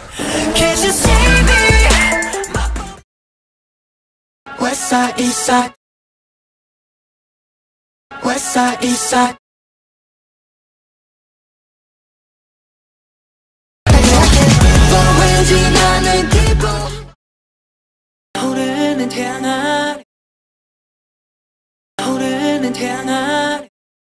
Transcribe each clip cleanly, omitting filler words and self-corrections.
Can't you see me? West side, east side. West side, east side. 뻔왠지 나는 기분 오르는 태양 아래 오르는 태양 아래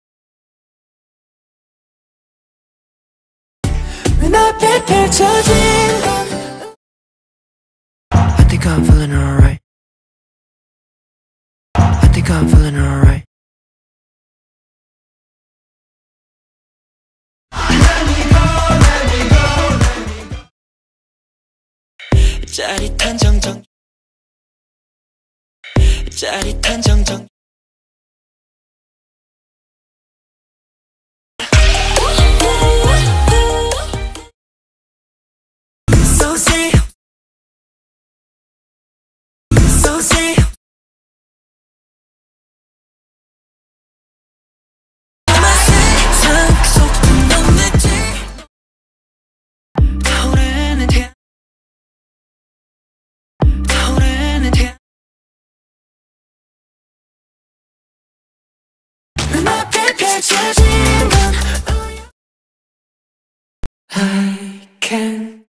눈앞에 펼쳐진 건 I think I'm feeling alright. I think I'm feeling alright. 짜릿한 정적 짜릿한 정적 So say So say 아마 세상 속도 넌 내지 타오르는 태양 타오르는 태양 눈앞에 펼쳐진 건 I can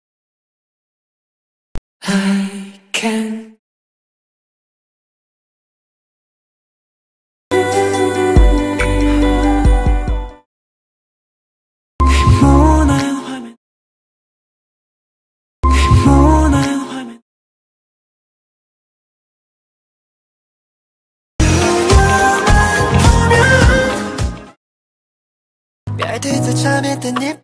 모난 화면 모난 화면 별들도 잠에 든 잎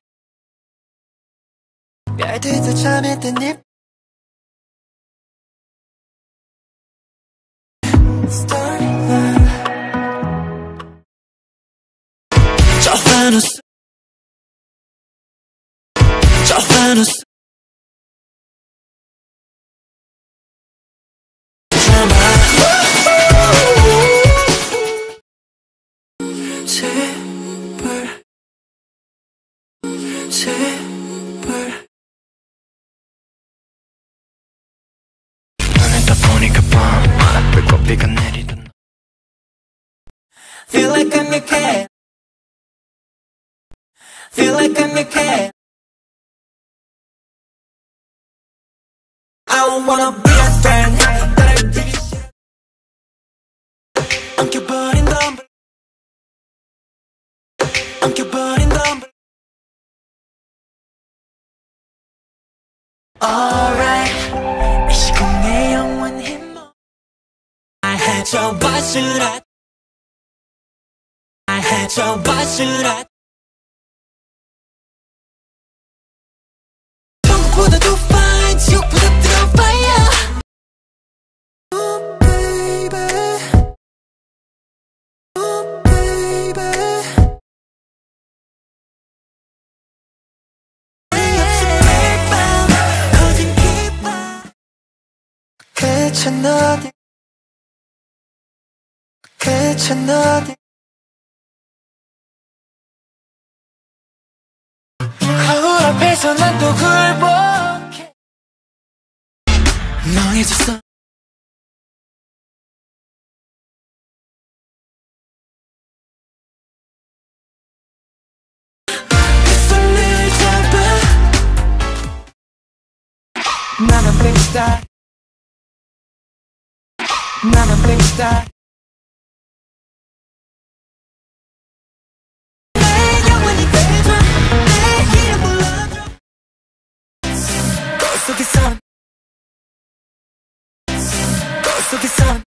별들도 잠에 든 잎 Starting love 저 파누스 저 파누스 제발 제발 눈을 떠보니까 밤 불꽃비가 내리던 Feel like I'm your cat Feel like I'm your cat I don't wanna be a friend that I really should I'm 껴버린 덤블 I'm 껴버린 덤블 Alright 이 시공의 영원히 뭐 I had your what should I had your what should I 천국보다 더 fine 지옥보다 뜨거운 fire Oh baby Oh baby 매일 밤 어딘 기분 괜찮아 어디 괜찮아 어디 거울 앞에서 난 또 굴복해 망해졌어 그 손을 잡아 나는 빅스타 나는 빅스타 내 영원히 돼줘 내 이름 불러줘 거울 속에선 거울 속에선